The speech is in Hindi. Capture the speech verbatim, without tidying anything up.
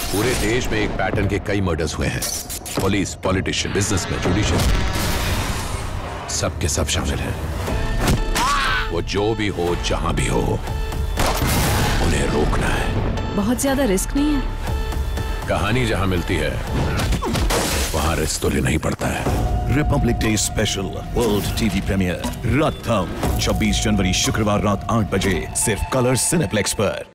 पूरे देश में एक पैटर्न के कई मर्डर्स हुए हैं। पुलिस, पॉलिटिशियन, बिजनेसमैन, जुडिशियल, सब के सब शामिल हैं। वो जो भी हो, जहां भी हो, उन्हें रोकना है। बहुत ज्यादा रिस्क नहीं है? कहानी जहां मिलती है वहां रिस्क तो लेना ही पड़ता है। Republic day special world TV premiere रात थम छब्बीस जनवरी शुक्रवार रात आठ बजे सिर्फ कलर्स सिनेप्लेक्स पर।